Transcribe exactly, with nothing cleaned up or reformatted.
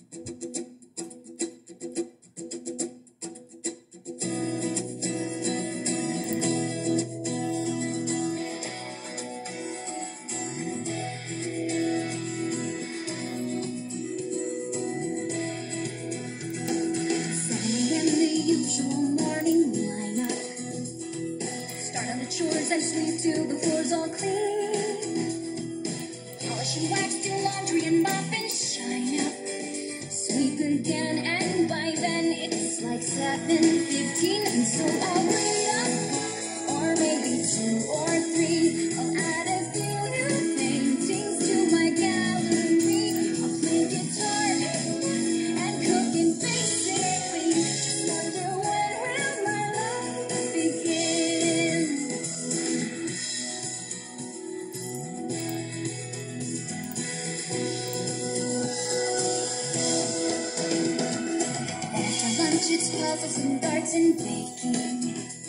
Chores and sweep till the floor's all clean. Polish and wax, do laundry and mop and shine up. Sweep again, and by then it's like seven fifteen, and so I'll read a book, or maybe two or three. I'll add a few new paintings to my gallery. I'll play guitar and cook, and basically just wonder when will my life begin. It's puzzles and darts and baking.